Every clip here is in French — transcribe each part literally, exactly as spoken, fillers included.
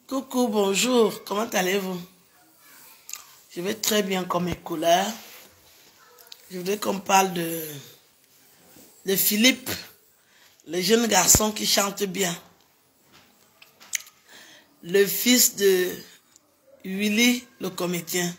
Coucou, bonjour, comment allez-vous? Je vais très bien comme mes couleurs. Je voudrais qu'on parle de, de Philippe, le jeune garçon qui chante bien. Le fils de Willy, le comédien.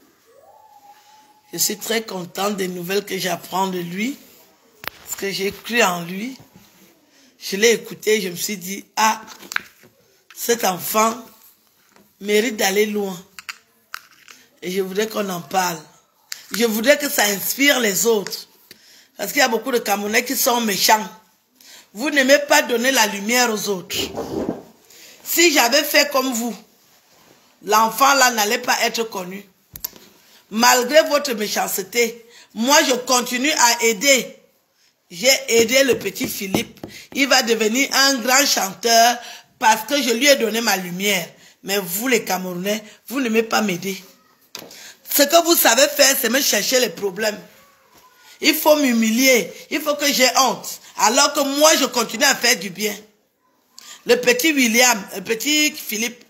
Je suis très contente des nouvelles que j'apprends de lui, parce que j'ai cru en lui. Je l'ai écouté, je me suis dit, ah, cet enfant mérite d'aller loin. Et je voudrais qu'on en parle. Je voudrais que ça inspire les autres. Parce qu'il y a beaucoup de Camerounais qui sont méchants. Vous n'aimez pas donner la lumière aux autres. Si j'avais fait comme vous, l'enfant là n'allait pas être connu. Malgré votre méchanceté, moi je continue à aider. J'ai aidé le petit Philippe. Il va devenir un grand chanteur parce que je lui ai donné ma lumière. Mais vous les Camerounais, vous n'aimez pas m'aider. Ce que vous savez faire, c'est me chercher les problèmes. Il faut m'humilier. Il faut que j'ai honte. Alors que moi, je continue à faire du bien. Le petit William, le petit Philippe,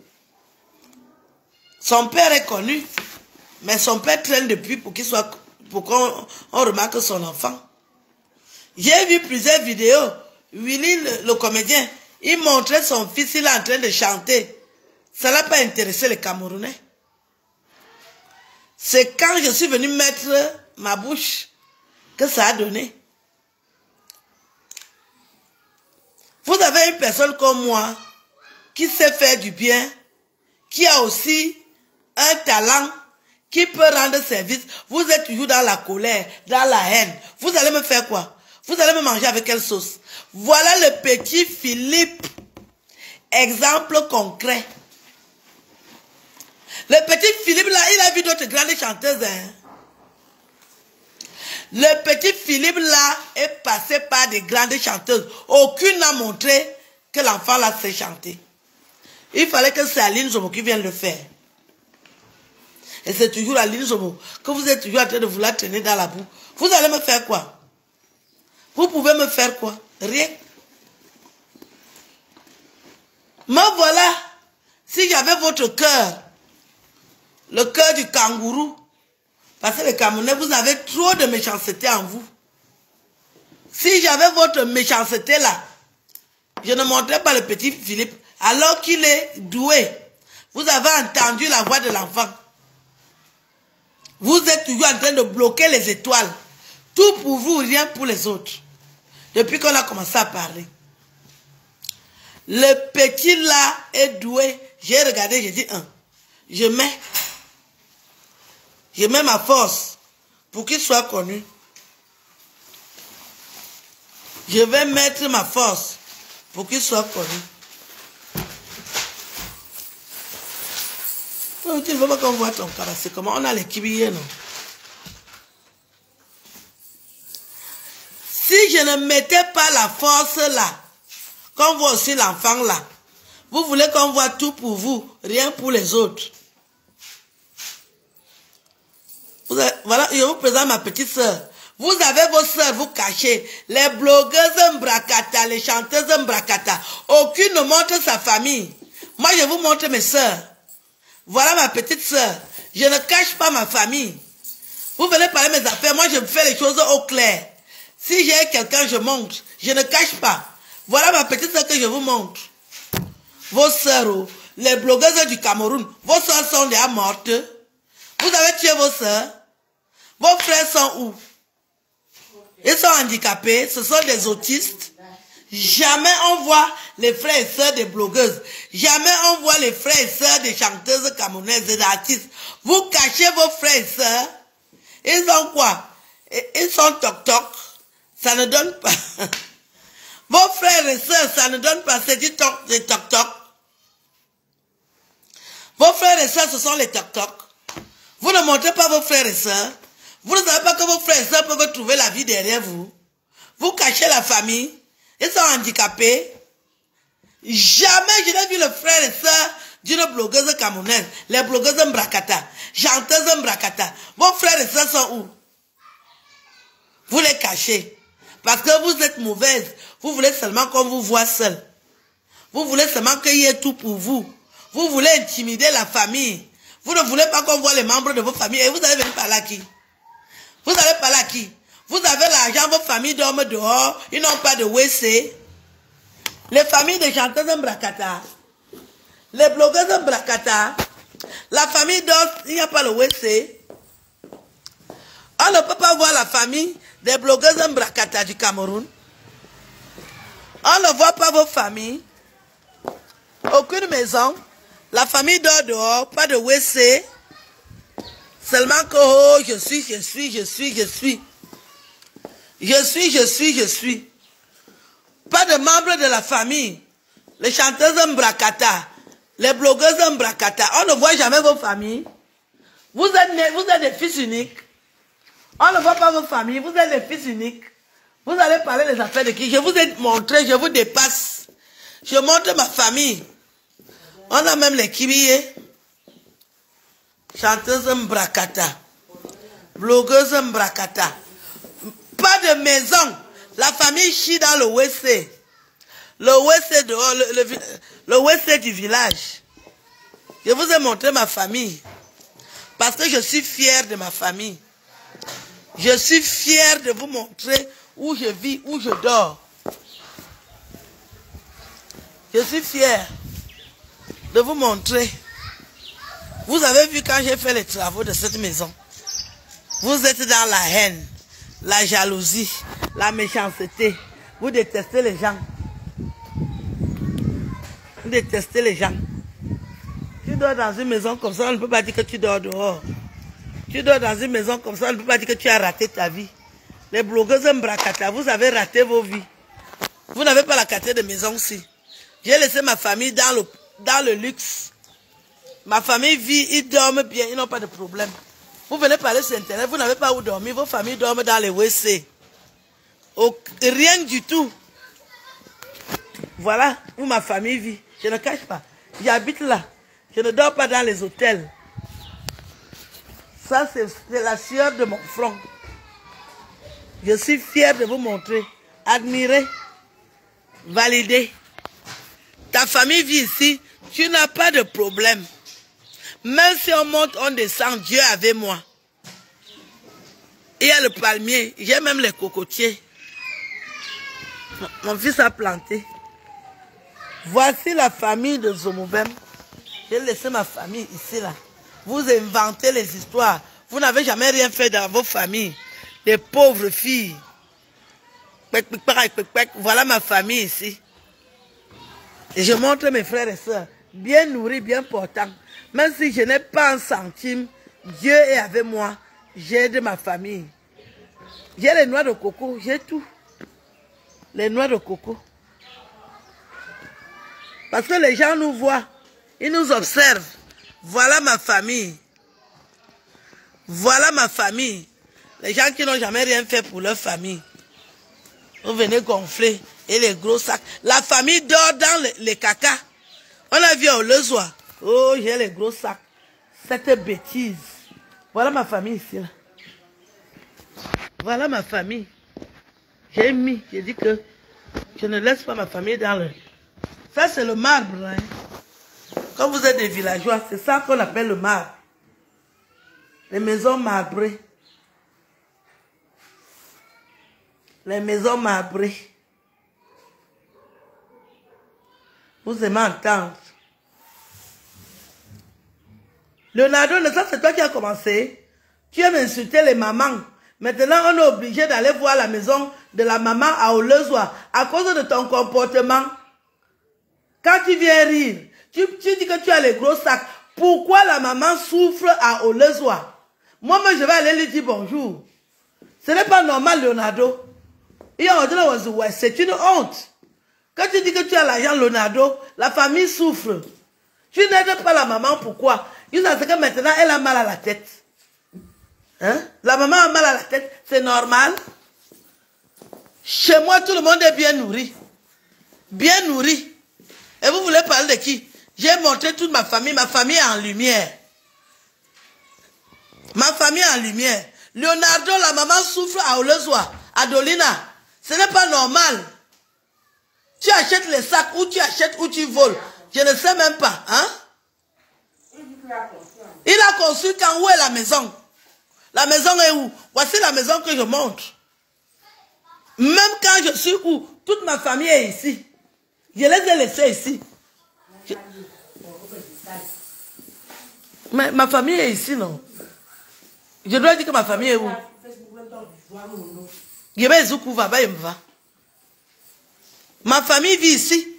son père est connu. Mais son père traîne depuis pour qu'il soit, pour qu'on on remarque son enfant. J'ai vu plusieurs vidéos. Willy, le, le comédien, il montrait son fils, il est en train de chanter. Ça n'a pas intéressé les Camerounais. C'est quand je suis venu mettre ma bouche que ça a donné. Vous avez une personne comme moi qui sait faire du bien, qui a aussi un talent, qui peut rendre service. Vous êtes toujours dans la colère, dans la haine. Vous allez me faire quoi? Vous allez me manger avec quelle sauce? Voilà le petit Philippe. Exemple concret. Le petit Philippe là, il a vu d'autres grandes chanteuses. Hein? Le petit Philippe là est passé par des grandes chanteuses. Aucune n'a montré que l'enfant là sait chanter. Il fallait que c'est Aline Zomo qui vienne le faire. Et c'est toujours Aline Zomo que vous êtes toujours en train de vouloir traîner dans la boue. Vous allez me faire quoi? Vous pouvez me faire quoi? Rien. Me voilà. Si j'avais votre cœur, le cœur du kangourou, parce que les Camerounais, vous avez trop de méchanceté en vous. Si j'avais votre méchanceté là, je ne montrais pas le petit Philippe, alors qu'il est doué. Vous avez entendu la voix de l'enfant. Vous êtes toujours en train de bloquer les étoiles. Tout pour vous, rien pour les autres. Depuis qu'on a commencé à parler. Le petit là est doué. J'ai regardé, j'ai dit, un. Je mets. Je mets ma force pour qu'il soit connu. Je vais mettre ma force pour qu'il soit connu. Tu ne veux pas qu'on voit ton cara, c'est comment on a les kibillés, non? Si je ne mettais pas la force là, qu'on voit aussi l'enfant là, vous voulez qu'on voit tout pour vous, rien pour les autres. Vous avez, voilà, je vous présente ma petite soeur. Vous avez vos soeurs, vous cachez. Les blogueuses Mbrakata, les chanteuses Mbrakata. Aucune ne montre sa famille. Moi, je vous montre mes soeurs. Voilà ma petite soeur. Je ne cache pas ma famille. Vous venez parler mes affaires, moi je fais les choses au clair. Si j'ai quelqu'un, je montre. Je ne cache pas. Voilà ma petite soeur que je vous montre. Vos soeurs, les blogueuses du Cameroun, vos soeurs sont déjà mortes. Vous avez tué vos soeurs. Vos frères sont où? Ils sont handicapés, ce sont des autistes. Jamais on voit les frères et sœurs des blogueuses. Jamais on voit les frères et sœurs des chanteuses camerounaises et d'artistes. Vous cachez vos frères et sœurs. Ils ont quoi? Ils sont toc-toc. Ça ne donne pas. Vos frères et sœurs, ça ne donne pas. C'est du toc-toc. Vos frères et sœurs, ce sont les toc-toc. Vous ne montrez pas vos frères et sœurs. Vous ne savez pas que vos frères et sœurs peuvent trouver la vie derrière vous. Vous cachez la famille. Ils sont handicapés. Jamais je n'ai vu le frère et sœur d'une blogueuse camerounaise. Les blogueuses Mbrakata. Chanteuses Mbrakata. Vos frères et sœurs sont où? Vous les cachez. Parce que vous êtes mauvaise. Vous voulez seulement qu'on vous voit seul. Vous voulez seulement qu'il y ait tout pour vous. Vous voulez intimider la famille. Vous ne voulez pas qu'on voit les membres de vos familles. Et vous allez venir parler à qui? Vous allez parler à qui? Vous avez l'argent, vos familles dorment dehors. Ils n'ont pas de W C. Les familles de chanteuses en Bracata. Les blogueuses en Bracata. La famille dort, il n'y a pas le W C. On ne peut pas voir la famille des blogueuses en Bracata du Cameroun. On ne voit pas vos familles. Aucune maison. La famille dort dehors, pas de W C. Seulement que oh, je suis, je suis, je suis, je suis. Je suis, je suis, je suis. Pas de membres de la famille. Les chanteuses en Bracata. Les blogueuses en Bracata. On ne voit jamais vos familles. Vous êtes, nés, vous êtes des fils uniques. On ne voit pas vos familles. Vous êtes des fils uniques. Vous allez parler des affaires de qui? Je vous ai montré, je vous dépasse. Je montre ma famille. On a même les kibillés. Chanteuse Mbrakata. Blogueuse Mbrakata. Pas de maison. La famille chie dans le W C. Le W C dehors, le, le, le W C du village. Je vous ai montré ma famille. Parce que je suis fière de ma famille. Je suis fière de vous montrer où je vis, où je dors. Je suis fière de vous montrer. Vous avez vu quand j'ai fait les travaux de cette maison. Vous êtes dans la haine, la jalousie, la méchanceté. Vous détestez les gens. Vous détestez les gens. Tu dors dans une maison comme ça, on ne peut pas dire que tu dors dehors. Tu dors dans une maison comme ça, on ne peut pas dire que tu as raté ta vie. Les blogueuses en Bracata, vous avez raté vos vies. Vous n'avez pas la qualité de maison aussi. J'ai laissé ma famille dans le, dans le luxe. Ma famille vit, ils dorment bien, ils n'ont pas de problème. Vous venez parler sur Internet, vous n'avez pas où dormir, vos familles dorment dans les W C. Au, rien du tout. Voilà où ma famille vit. Je ne cache pas. J'habite là. Je ne dors pas dans les hôtels. Ça, c'est la sueur de mon front. Je suis fière de vous montrer. Admirer. Valider. Ta famille vit ici. Tu n'as pas de problème. Même si on monte, on descend, Dieu avec moi. Il y a le palmier. J'ai même les cocotiers. Mon fils a planté. Voici la famille de Zomobem. J'ai laissé ma famille ici, là. Vous inventez les histoires. Vous n'avez jamais rien fait dans vos familles. Des pauvres filles. Voilà ma famille ici. Et je montre mes frères et sœurs. Bien nourris, bien portants. Même si je n'ai pas un centime, Dieu est avec moi. J'aide ma famille. J'ai les noix de coco, j'ai tout. Les noix de coco. Parce que les gens nous voient. Ils nous observent. Voilà ma famille. Voilà ma famille. Les gens qui n'ont jamais rien fait pour leur famille. Vous venez gonfler. Et les gros sacs. La famille dort dans les, les caca. On a vu au lesoir. Oh, j'ai les gros sacs. Cette bêtise. Voilà ma famille ici. Là. Voilà ma famille. J'ai mis. J'ai dit que je ne laisse pas ma famille dans le... Ça, c'est le marbre. Hein. Quand vous êtes des villageois, c'est ça qu'on appelle le marbre. Les maisons marbrées. Les maisons marbrées. Vous aimez entendre. Leonardo, ça c'est toi qui as commencé. Tu aimes insulter les mamans. Maintenant, on est obligé d'aller voir la maison de la maman à Olezoa à cause de ton comportement. Quand tu viens rire, tu, tu dis que tu as les gros sacs. Pourquoi la maman souffre à Olezoa? Moi-même, je vais aller lui dire bonjour. Ce n'est pas normal, Leonardo. C'est une honte. Quand tu dis que tu as l'argent, Leonardo, la famille souffre. Tu n'aides pas la maman, pourquoi? Il sait que maintenant, elle a mal à la tête. Hein? La maman a mal à la tête, c'est normal. Chez moi, tout le monde est bien nourri. Bien nourri. Et vous voulez parler de qui? J'ai montré toute ma famille, ma famille est en lumière. Ma famille est en lumière. Leonardo, la maman souffre à Olezoa, à Dolina. Ce n'est pas normal. Tu achètes les sacs ou tu achètes ou tu voles. Je ne sais même pas. Hein? Il a construit quand? Où est la maison? La maison est où? Voici la maison que je montre. Même quand je suis où? Toute ma famille est ici. Je les ai laissés ici. Je... Mais ma famille est ici, non? Je dois dire que ma famille est où? Je vais y va. Ma famille vit ici.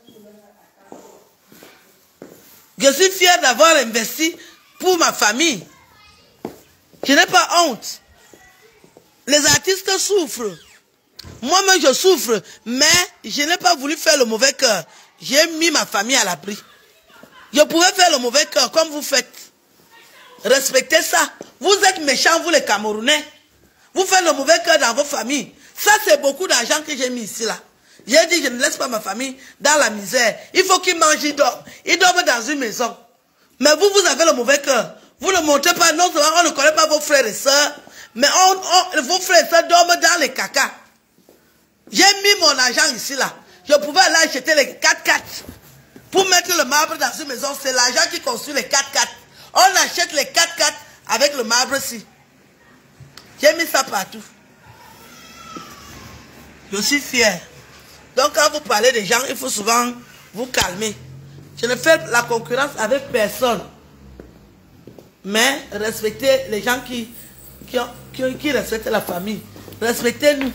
Je suis fier d'avoir investi pour ma famille. Je n'ai pas honte. Les artistes souffrent. Moi-même, je souffre. Mais je n'ai pas voulu faire le mauvais cœur. J'ai mis ma famille à l'abri. Je pouvais faire le mauvais cœur comme vous faites. Respectez ça. Vous êtes méchants, vous les Camerounais. Vous faites le mauvais cœur dans vos familles. Ça, c'est beaucoup d'argent que j'ai mis ici, là. J'ai dit, je ne laisse pas ma famille dans la misère. Il faut qu'ils mangent, ils dorment. Ils dorment dans une maison. Mais vous, vous avez le mauvais cœur. Vous ne montrez pas, non seulement on ne connaît pas vos frères et sœurs, mais on, on, vos frères et sœurs dorment dans les cacas. J'ai mis mon argent ici, là. Je pouvais aller acheter les quatre quatre pour mettre le marbre dans une maison. C'est l'argent qui construit les quatre quatre. On achète les quatre quatre avec le marbre ici. J'ai mis ça partout. Je suis fier. Donc quand vous parlez des gens, il faut souvent vous calmer. Je ne fais la concurrence avec personne. Mais respectez les gens qui, qui, ont, qui, qui respectent la famille. Respectez-nous.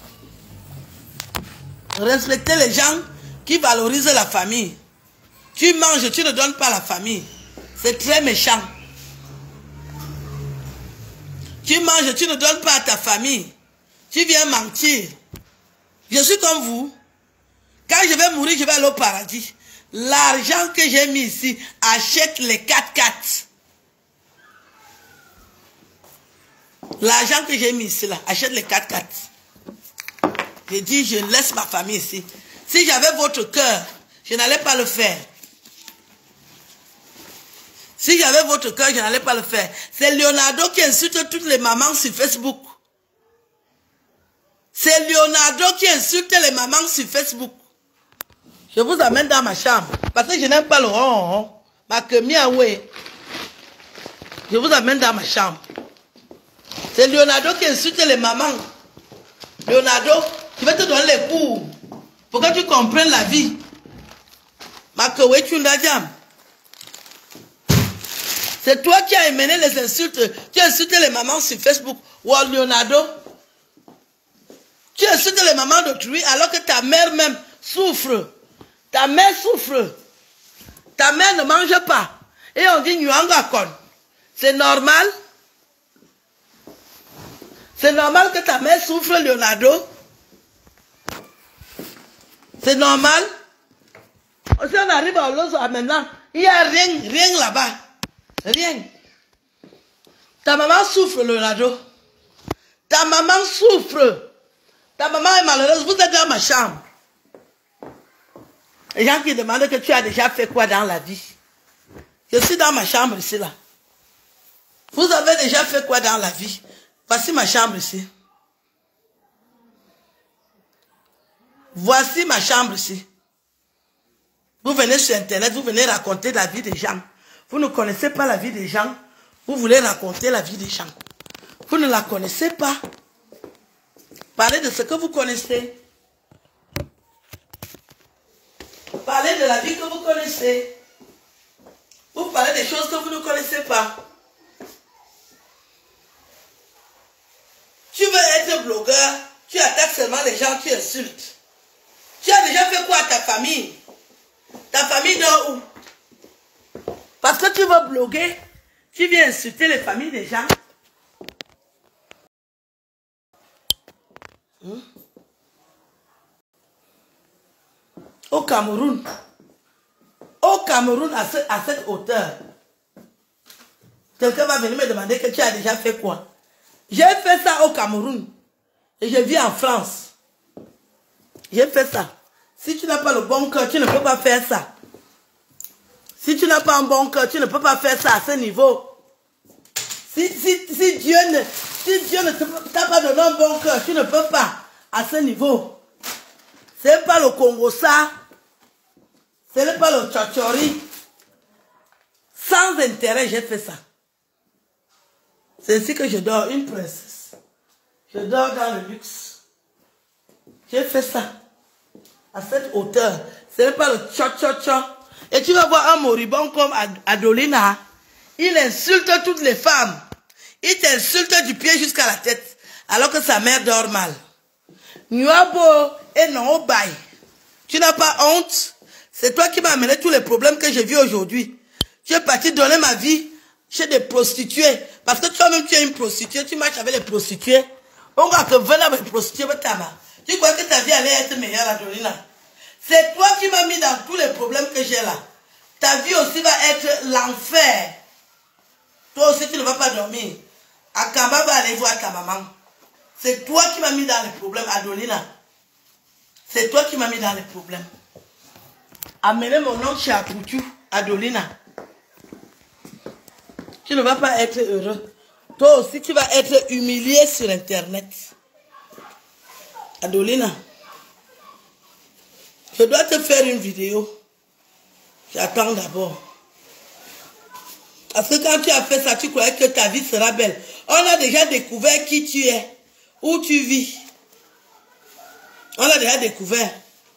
Respectez les gens qui valorisent la famille. Tu manges, tu ne donnes pas à la famille. C'est très méchant. Tu manges, tu ne donnes pas à ta famille. Tu viens mentir. Je suis comme vous. Quand je vais mourir, je vais aller au paradis. L'argent que j'ai mis ici achète les quatre quatre. L'argent que j'ai mis ici, là, achète les quatre quatre. J'ai dit, je laisse ma famille ici. Si j'avais votre cœur, je n'allais pas le faire. Si j'avais votre cœur, je n'allais pas le faire. C'est Leonardo qui insulte toutes les mamans sur Facebook. C'est Leonardo qui insulte les mamans sur Facebook. Je vous amène dans ma chambre. Parce que je n'aime pas le rond. Ma ouais. Je vous amène dans ma chambre. C'est Leonardo qui insulte les mamans. Leonardo, je vais te donner les cours. Pour que tu comprennes la vie. Ma tu c'est toi qui as mené les insultes. Tu as insulté les mamans sur Facebook. Ou Leonardo. Tu insultes les mamans d'autrui alors que ta mère même souffre. Ta mère souffre. Ta mère ne mange pas. Et on dit Nyuangakon. C'est normal. C'est normal que ta mère souffre, Leonardo. C'est normal. Si on arrive à Olozo maintenant, il n'y a rien, rien là-bas. Rien. Ta maman souffre, Leonardo. Ta maman souffre. Ta maman est malheureuse. Vous êtes dans ma chambre. Les gens qui demandent que tu as déjà fait quoi dans la vie. Je suis dans ma chambre ici, là. Vous avez déjà fait quoi dans la vie? Voici ma chambre ici. Voici ma chambre ici. Vous venez sur Internet, vous venez raconter la vie des gens. Vous ne connaissez pas la vie des gens. Vous voulez raconter la vie des gens. Vous ne la connaissez pas. Parlez de ce que vous connaissez. Parlez de la vie que vous connaissez. Vous parlez des choses que vous ne connaissez pas. Tu veux être blogueur, tu attaques seulement les gens, tu insultes. Tu as déjà fait quoi à ta famille? Ta famille dort où? Parce que tu veux bloguer, tu viens insulter les familles des gens. Hmm? Au Cameroun, au Cameroun à, ce, à cette hauteur, quelqu'un va venir me demander que tu as déjà fait quoi? J'ai fait ça au Cameroun et je vis en France. J'ai fait ça. Si tu n'as pas le bon cœur, tu ne peux pas faire ça. Si tu n'as pas un bon cœur, tu ne peux pas faire ça à ce niveau. Si, si, si Dieu ne, si Dieu ne t'a pas donné un bon cœur, tu ne peux pas à ce niveau. C'est pas le Congo ça. Ce n'est pas le Tchotchori. Sans intérêt, j'ai fait ça. C'est ainsi que je dors, une princesse. Je dors dans le luxe. J'ai fait ça. À cette hauteur. Ce n'est pas le tcha-tcha-tcha. Et tu vas voir un moribond comme Adolina. Il insulte toutes les femmes. Il t'insulte du pied jusqu'à la tête. Alors que sa mère dort mal. Nuabo et non bail. Tu n'as pas honte? C'est toi qui m'as amené tous les problèmes que j'ai vus aujourd'hui. Tu es parti donner ma vie chez des prostituées. Parce que toi-même, tu es une prostituée. Tu marches avec les prostituées. On va que venir avec les prostituées. Tu crois que ta vie allait être meilleure, Adolina? C'est toi qui m'as mis dans tous les problèmes que j'ai là. Ta vie aussi va être l'enfer. Toi aussi, tu ne vas pas dormir. Akamba va aller voir ta maman. C'est toi qui m'as mis dans les problèmes, Adolina. C'est toi qui m'as mis dans les problèmes. Amenez mon nom chez Apoutou, Adolina. Tu ne vas pas être heureux. Toi aussi, tu vas être humilié sur Internet. Adolina. Je dois te faire une vidéo. J'attends d'abord. Parce que quand tu as fait ça, tu croyais que ta vie sera belle. On a déjà découvert qui tu es. Où tu vis. On a déjà découvert.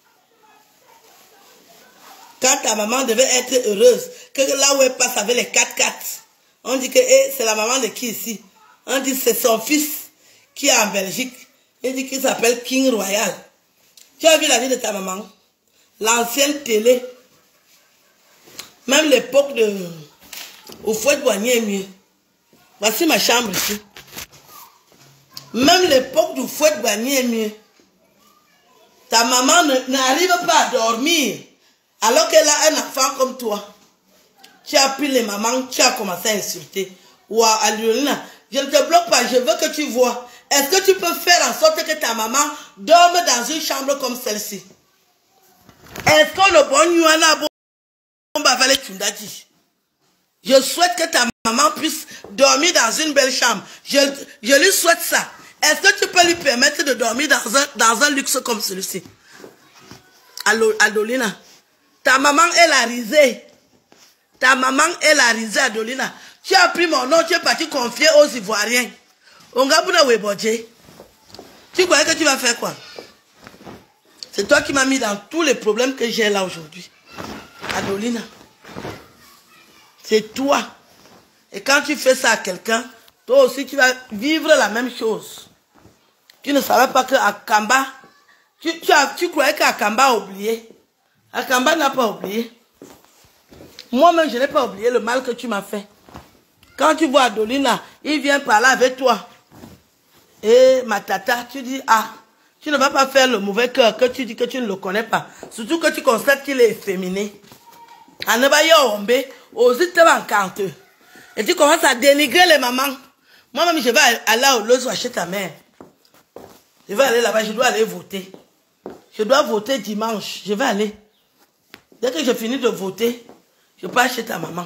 Quand ta maman devait être heureuse, que là où elle passe avec les quatre quatre, on dit que hey, c'est la maman de qui ici? On dit c'est son fils qui est en Belgique. Il dit qu'il s'appelle King Royal. Tu as vu la vie de ta maman? L'ancienne télé. Même l'époque de... Au fouet de Boigny est mieux. Voici ma chambre ici. Même l'époque du fouet de Boigny est mieux. Ta maman n'arrive pas à dormir. Alors qu'elle a un enfant comme toi. Tu as pris les mamans, tu as commencé à insulter. Ou à Adolina, je ne te bloque pas, je veux que tu vois. Est-ce que tu peux faire en sorte que ta maman dorme dans une chambre comme celle-ci? Est-ce qu'on le bon Yuana Bomba Valet Tundadi? Je souhaite que ta maman puisse dormir dans une belle chambre. Je, je lui souhaite ça. Est-ce que tu peux lui permettre de dormir dans un, dans un luxe comme celui-ci? Adolina, ta maman est la risée. Ta maman est la risée, Adolina. Tu as pris mon nom, tu es parti confier aux Ivoiriens. Ongabuna Webodje. Tu croyais que tu vas faire quoi? C'est toi qui m'as mis dans tous les problèmes que j'ai là aujourd'hui. Adolina. C'est toi. Et quand tu fais ça à quelqu'un, toi aussi tu vas vivre la même chose. Tu ne savais pas que Akamba, tu, tu, as, tu croyais qu'Akamba a oublié. Akamba n'a pas oublié. Moi-même, je n'ai pas oublié le mal que tu m'as fait. Quand tu vois Adolina, il vient parler avec toi. Et ma tata, tu dis, ah, tu ne vas pas faire le mauvais cœur que tu dis que tu ne le connais pas. Surtout que tu constates qu'il est efféminé. Et tu commences à dénigrer les mamans. Moi-même, je vais aller au Lozo chez ta mère. Je vais aller là-bas, je dois aller voter. Je dois voter dimanche. Je vais aller. Dès que je finis de voter, je pars chez ta maman.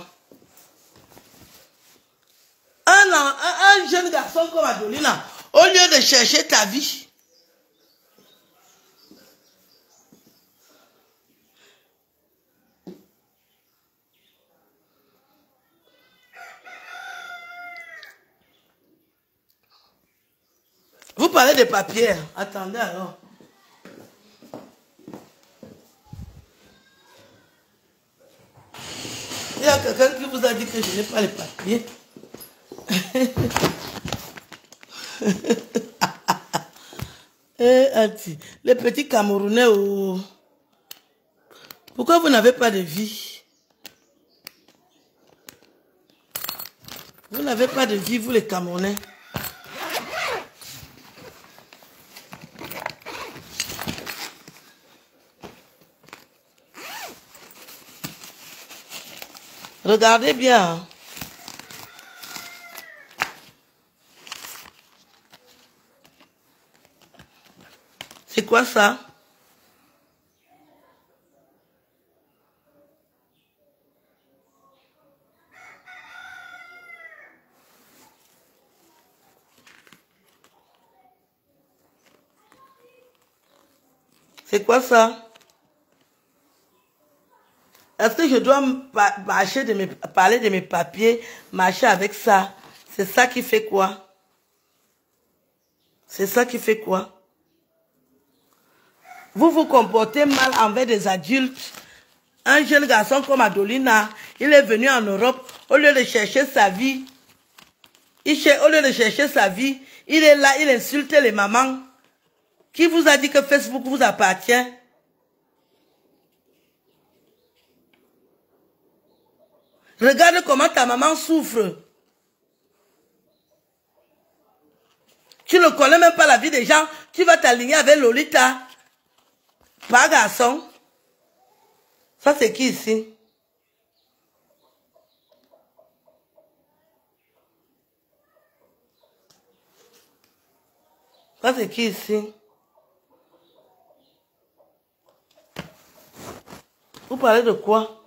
Un, un, un jeune garçon comme Adolina, au lieu de chercher ta vie, vous parlez de papier. Attendez alors. Il y a quelqu'un qui vous a dit que je n'ai pas les papiers. Eh, Anti, les petits Camerounais, oh. Pourquoi vous n'avez pas de vie? Vous n'avez pas de vie, vous les Camerounais. Regardez bien. C'est quoi ça? C'est quoi ça? Parce que je dois marcher de mes, parler de mes papiers, marcher avec ça. C'est ça qui fait quoi? C'est ça qui fait quoi? Vous vous comportez mal envers des adultes. Un jeune garçon comme Adolina, il est venu en Europe, au lieu de chercher sa vie, il cherche, au lieu de chercher sa vie, il est là, il insulte les mamans. Qui vous a dit que Facebook vous appartient? Regarde comment ta maman souffre. Tu ne connais même pas la vie des gens. Tu vas t'aligner avec Lolita. Pas garçon. Ça c'est qui ici? Ça c'est qui ici? Vous parlez de quoi?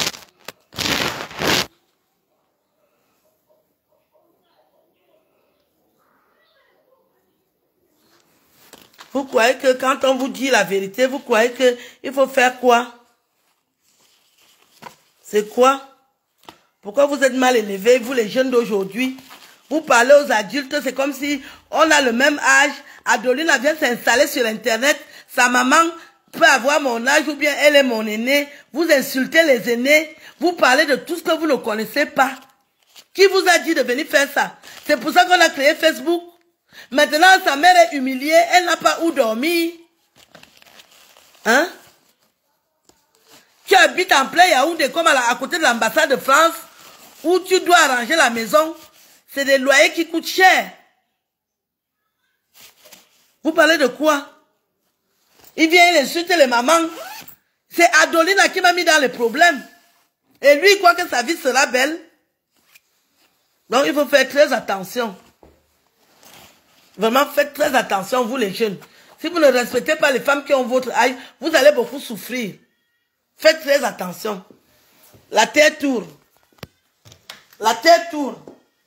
Vous croyez que quand on vous dit la vérité, vous croyez qu'il faut faire quoi? C'est quoi? Pourquoi vous êtes mal élevés, vous les jeunes d'aujourd'hui? Vous parlez aux adultes, c'est comme si on a le même âge. Adolina vient s'installer sur Internet. Sa maman peut avoir mon âge ou bien elle est mon aînée. Vous insultez les aînés. Vous parlez de tout ce que vous ne connaissez pas. Qui vous a dit de venir faire ça? C'est pour ça qu'on a créé Facebook. Maintenant, sa mère est humiliée. Elle n'a pas où dormir. Hein? Tu habites en plein Yaoundé comme à, la, à côté de l'ambassade de France où tu dois arranger la maison. C'est des loyers qui coûtent cher. Vous parlez de quoi? Il vient, il insulte les mamans. C'est Adolina qui m'a mis dans les problèmes. Et lui, il croit que sa vie sera belle. Donc, il faut faire très attention. Vraiment, faites très attention, vous les jeunes. Si vous ne respectez pas les femmes qui ont votre âge, vous allez beaucoup souffrir. Faites très attention. La terre tourne. La terre tourne.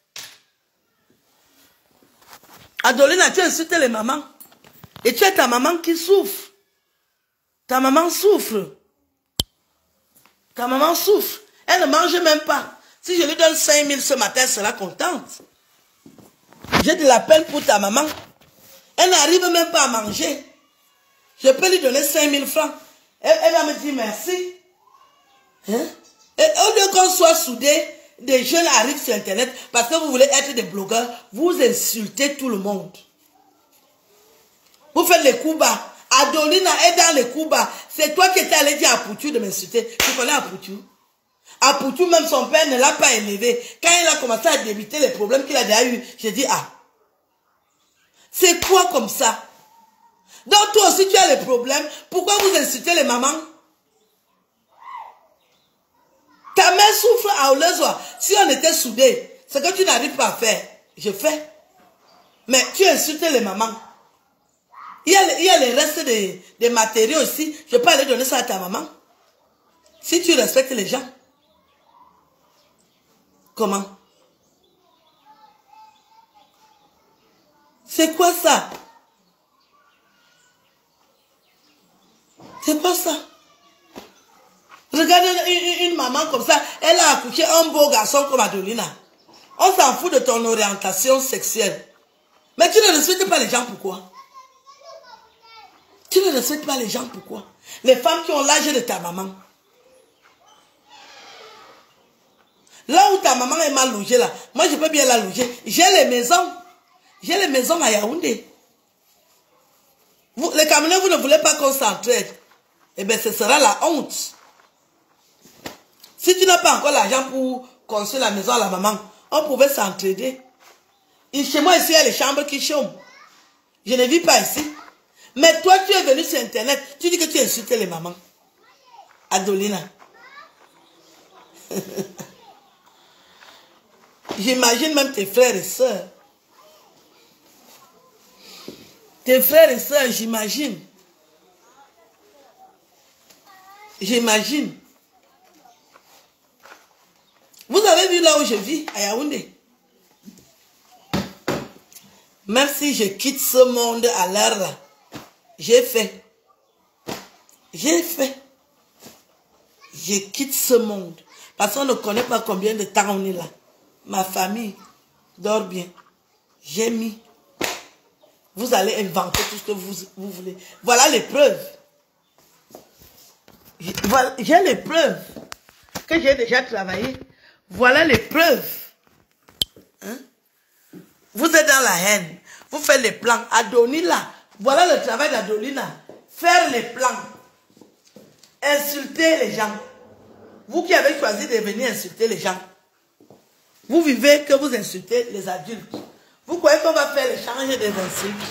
Adolina, tu insultes les mamans. Et tu as ta maman qui souffre. Ta maman souffre. Ta maman souffre. Elle ne mange même pas. Si je lui donne cinq mille ce matin, elle sera contente. J'ai de la peine pour ta maman. Elle n'arrive même pas à manger. Je peux lui donner cinq mille francs. Elle, elle va me dire merci. Hein? Et au lieu qu'on soit soudés, des jeunes arrivent sur Internet parce que vous voulez être des blogueurs, vous insultez tout le monde. Vous faites les coups bas. Adolina est dans les coups bas. C'est toi qui étais allé dire à Poutou de m'insulter. Tu connais à Poutou? À Poutou, même son père ne l'a pas élevé. Quand il a commencé à débiter les problèmes qu'il a déjà eu, j'ai dit, ah, c'est quoi comme ça? Donc toi aussi tu as les problèmes. Pourquoi vous insultez les mamans? Ta mère souffre à Olezoa. Si on était soudés, ce que tu n'arrives pas à faire, je fais. Mais tu insultes les mamans. Il y a, il y a les restes des, des matériaux ici. Je peux aller donner ça à ta maman. Si tu respectes les gens. Comment? C'est quoi ça? C'est quoi ça? Regardez une, une maman comme ça, elle a accouché un beau garçon comme Adolina. On s'en fout de ton orientation sexuelle. Mais tu ne respectes pas les gens, pourquoi? Tu ne respectes pas les gens, pourquoi? Les femmes qui ont l'âge de ta maman. Là où ta maman est mal logée, là, moi je peux bien la loger. J'ai les maisons. J'ai les maisons à Yaoundé. Vous, les Camerounais, vous ne voulez pas qu'on s'entraide. Eh bien, ce sera la honte. Si tu n'as pas encore l'argent pour construire la maison à la maman, on pouvait s'entraider. Chez moi, ici, il y a les chambres qui chôment. Je ne vis pas ici. Mais toi, tu es venu sur Internet, tu dis que tu insultes les mamans. Adolina. J'imagine même tes frères et sœurs. Tes frères et sœurs, j'imagine. J'imagine. Vous avez vu là où je vis, à Yaoundé. Même si je quitte ce monde à l'heure là, j'ai fait. J'ai fait. je quitte ce monde. Parce qu'on ne connaît pas combien de temps on est là. Ma famille dort bien. J'ai mis. Vous allez inventer tout ce que vous, vous voulez. Voilà les preuves. J'ai les preuves que j'ai déjà travaillé. Voilà les preuves. Hein? Vous êtes dans la haine. Vous faites les plans. Adonila. Voilà le travail d'Adonila. Faire les plans. Insulter les gens. Vous qui avez choisi de venir insulter les gens. Vous vivez que vous insultez les adultes. Vous croyez qu'on va faire l'échange des insultes?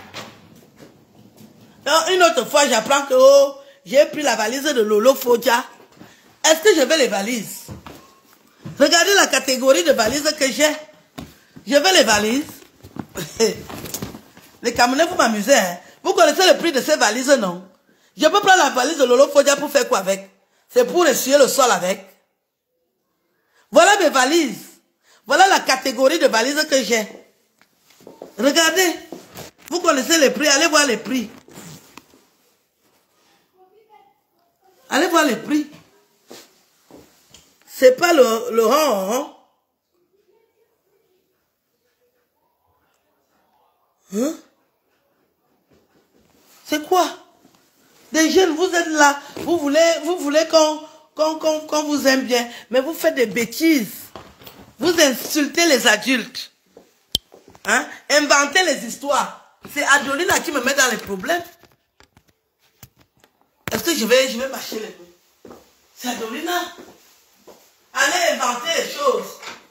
Donc, une autre fois, j'apprends que oh, j'ai pris la valise de Lolo Fodia. Est-ce que je veux les valises? Regardez la catégorie de valises que j'ai. Je veux les valises. Les Camerounais, vous m'amusez. Hein? Vous connaissez le prix de ces valises, non? Je peux prendre la valise de Lolo Fodia pour faire quoi avec? C'est pour essuyer le sol avec. Voilà mes valises. Voilà la catégorie de valises que j'ai. Regardez. Vous connaissez les prix. Allez voir les prix. Allez voir les prix. C'est pas le, le rang. Hein? Hein? C'est quoi? Des jeunes, vous êtes là. Vous voulez, vous voulez qu'on qu'on, qu'on, qu'on vous aime bien. Mais vous faites des bêtises. Vous insultez les adultes. Hein? Inventez les histoires. C'est Adolina qui me met dans les problèmes. Est-ce que je vais, je vais marcher les deux? C'est Adolina. Allez inventer les choses.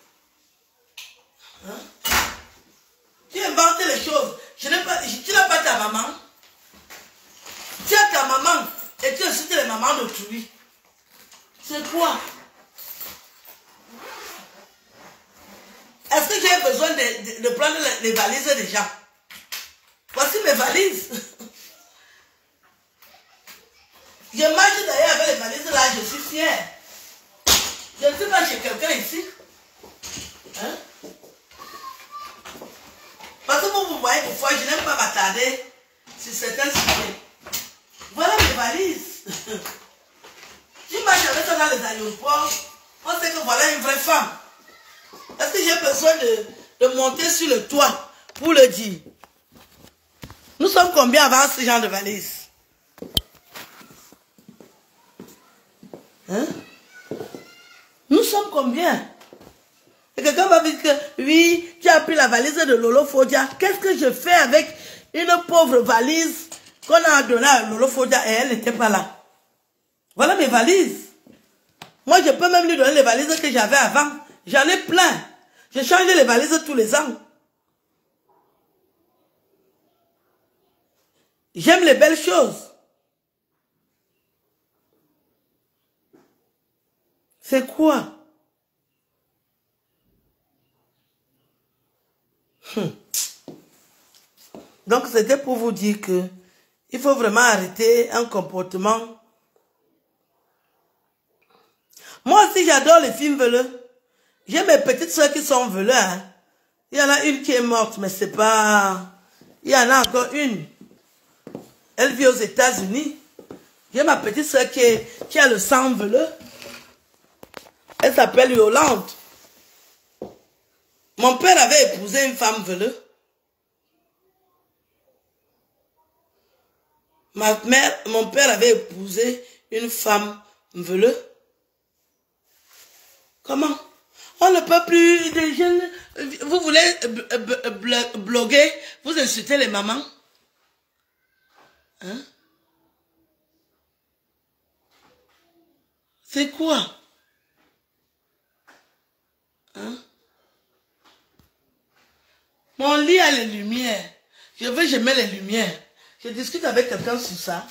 Hein? Tu inventes les choses. Je n'ai pas, tu n'as pas ta maman. Tu as ta maman et tu insultes les mamans d'autrui. C'est quoi? Est-ce que j'ai besoin de, de, de prendre les, les valises des gens? Voici mes valises. Je marche d'ailleurs avec les valises là, je suis fière. Je ne suis pas chez quelqu'un ici. Hein? Parce que vous, vous voyez, parfois, je n'aime pas m'attarder sur certains sujets. Voilà mes valises. Je marche avec ça dans les aéroports. On sait que voilà une vraie femme. Est-ce que j'ai besoin de, de monter sur le toit pour le dire? Nous sommes combien avant ce genre de valise? Hein? Nous sommes combien? Et quelqu'un va dire que oui, tu as pris la valise de Lolo Fodia. Qu'est-ce que je fais avec une pauvre valise qu'on a donnée à Lolo Fodia et elle n'était pas là? Voilà mes valises. Moi, je peux même lui donner les valises que j'avais avant. J'en ai plein. J'ai changé les valises tous les ans. J'aime les belles choses. C'est quoi? Hum. Donc, c'était pour vous dire que il faut vraiment arrêter un comportement. Moi aussi, j'adore les films veuleux. J'ai mes petites soeurs qui sont veuleux. Hein. Il y en a une qui est morte, mais c'est pas... Il y en a encore une. Elle vit aux États-Unis. J'ai ma petite soeur qui, est... qui a le sang veuleux. Elle s'appelle Yolande. Mon père avait épousé une femme veuleuse. Ma mère, mon père avait épousé une femme veuleuse. Comment? On ne peut plus, des jeunes, vous voulez bloguer, vous insultez les mamans? Hein? C'est quoi? Hein? Mon lit a les lumières. Je veux, je mets les lumières. Je discute avec quelqu'un sur ça.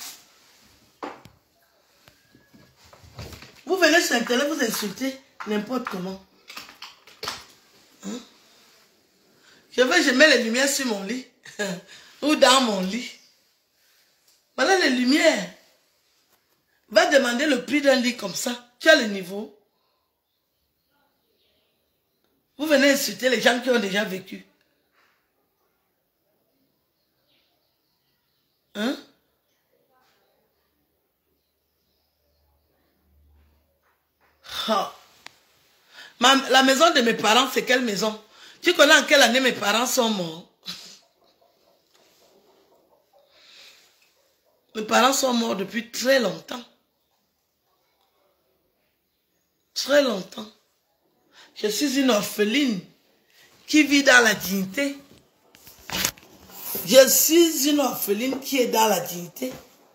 Vous venez sur Internet, vous insultez n'importe comment. Hein? Je veux, je mets les lumières sur mon lit. Ou dans mon lit. Voilà les lumières. Va demander le prix d'un lit comme ça. Tu as le niveau. Vous venez insulter les gens qui ont déjà vécu. Hein? Oh. Ma, la maison de mes parents, c'est quelle maison? Tu connais en quelle année mes parents sont morts? Mes parents sont morts depuis très longtemps. Très longtemps. Je suis une orpheline qui vit dans la dignité. Je suis une orpheline qui est dans la dignité.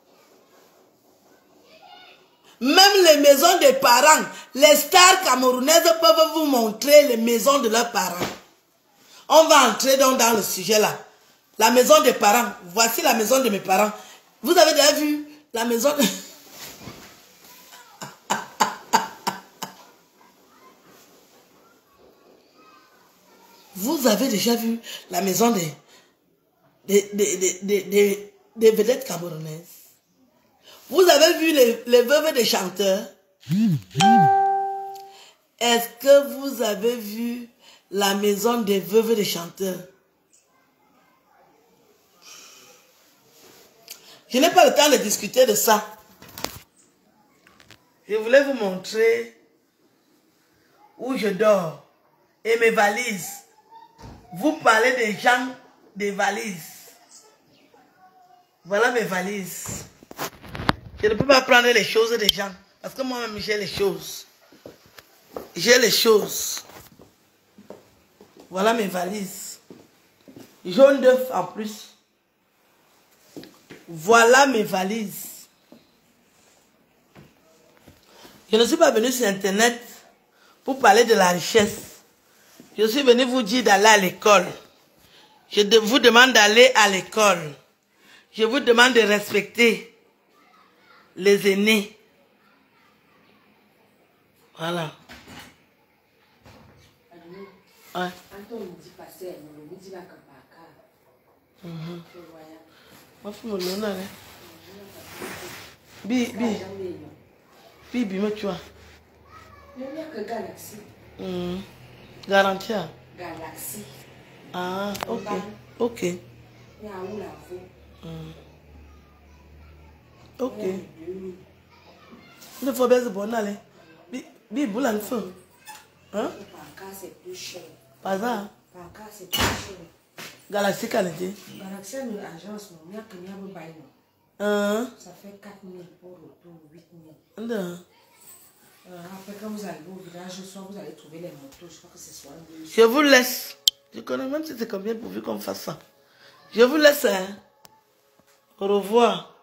Même les maisons des parents, les stars camerounaises peuvent vous montrer les maisons de leurs parents. On va entrer donc dans le sujet là. La maison des parents. Voici la maison de mes parents. Vous avez déjà vu la maison de... Vous avez déjà vu la maison des, des, des, des, des, des, des vedettes camerounaises? Vous avez vu les, les veuves des chanteurs? Est-ce que vous avez vu la maison des veuves des chanteurs? Je n'ai pas le temps de discuter de ça. Je voulais vous montrer où je dors et mes valises. Vous parlez des gens des valises. Voilà mes valises. Je ne peux pas prendre les choses des gens. Parce que moi-même, j'ai les choses. J'ai les choses. Voilà mes valises. Jaune d'œuf en plus. Voilà mes valises. Je ne suis pas venu sur Internet pour parler de la richesse. Je suis venu vous dire d'aller à l'école. Je vous demande d'aller à l'école. Je vous demande de respecter les aînés. Voilà. Ouais. Mm-hmm. Bi, bi. Bi, bi, tu vois. Mm. Garantie. Galaxie. Ah, ok. Ok. Mm. Ok. Il faut bien se bonner, allez. Bi, bi, boule en feu. Hein? Par cas, c'est plus cher. Pas ça? Par cas, c'est plus cher. Galaxie, qualité. Galaxie, une agence, il n'y a que n'y a pas de bail. Hein? Ça fait quatre mille pour retour, huit mille. Non. Après, quand vous allez au village, soit vous allez trouver les motos, je crois que c'est soit deux. Je vous laisse. Je connais même si c'est combien pourvu qu'on fasse ça. Je vous laisse. Hein? Au revoir.